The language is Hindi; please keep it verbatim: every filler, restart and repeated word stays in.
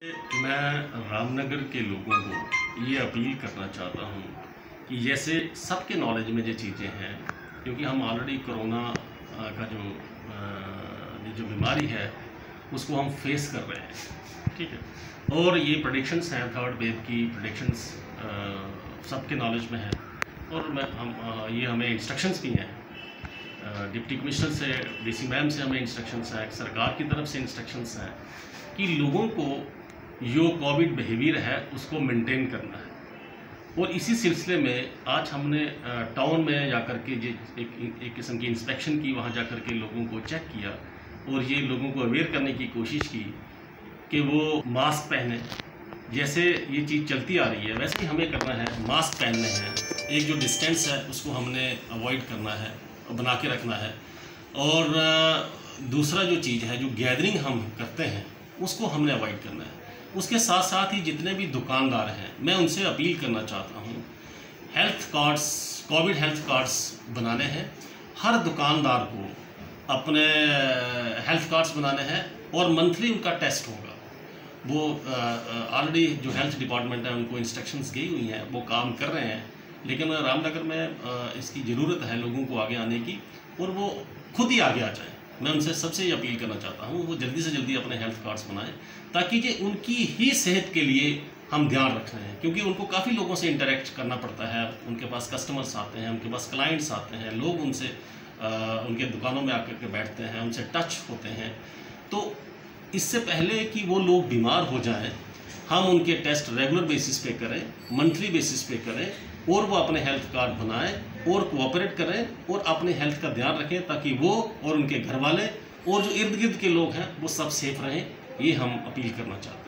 मैं रामनगर के लोगों को ये अपील करना चाहता हूँ कि जैसे सबके नॉलेज में जो चीज़ें हैं, क्योंकि हम ऑलरेडी कोरोना का जो ये जो बीमारी है उसको हम फेस कर रहे हैं, ठीक है। और ये प्रेडिक्शंस हैं, थर्ड वेव की प्रेडिक्शंस सबके नॉलेज में है। और मैं हम ये हमें इंस्ट्रक्शंस भी हैं, डिप्टी कमिश्नर से, डीसी मैम से हमें इंस्ट्रक्शंस हैं, सरकार की तरफ से इंस्ट्रक्शंस हैं कि लोगों को जो कोविड बिहेवियर है उसको मेंटेन करना है। और इसी सिलसिले में आज हमने टाउन में जाकर के जो एक एक किस्म की इंस्पेक्शन की, वहाँ जाकर के लोगों को चेक किया और ये लोगों को अवेयर करने की कोशिश की कि वो मास्क पहने। जैसे ये चीज़ चलती आ रही है वैसे ही हमें करना है, मास्क पहनने हैं, एक जो डिस्टेंस है उसको हमने अवॉइड करना है, बना के रखना है। और दूसरा जो चीज़ है, जो गैदरिंग हम करते हैं उसको हमने अवॉइड करना है। उसके साथ साथ ही जितने भी दुकानदार हैं, मैं उनसे अपील करना चाहता हूँ, health cards, covid health cards बनाने हैं। हर दुकानदार को अपने हेल्थ कार्ड्स बनाने हैं और मंथली उनका टेस्ट होगा। वो ऑलरेडी जो हेल्थ डिपार्टमेंट है उनको इंस्ट्रक्शंस गई हुई हैं, वो काम कर रहे हैं। लेकिन रामनगर में आ, इसकी ज़रूरत है लोगों को आगे आने की, और वो खुद ही आगे आ जाएं। मैं उनसे सबसे ये अपील करना चाहता हूँ वो जल्दी से जल्दी अपने हेल्थ कार्ड्स बनाएं, ताकि ये उनकी ही सेहत के लिए हम ध्यान रख रहे हैं। क्योंकि उनको काफ़ी लोगों से इंटरेक्ट करना पड़ता है, उनके पास कस्टमर्स आते हैं, उनके पास क्लाइंट्स आते हैं, लोग उनसे आ, उनके दुकानों में आकर के बैठते हैं, उनसे टच होते हैं। तो इससे पहले कि वो लोग बीमार हो जाएं, हम उनके टेस्ट रेगुलर बेसिस पे करें, मंथली बेसिस पे करें, और वो अपने हेल्थ कार्ड बनाएं और कोऑपरेट करें और अपने हेल्थ का ध्यान रखें, ताकि वो और उनके घर वाले और जो इर्द गिर्द के लोग हैं वो सब सेफ रहें। ये हम अपील करना चाहते हैं।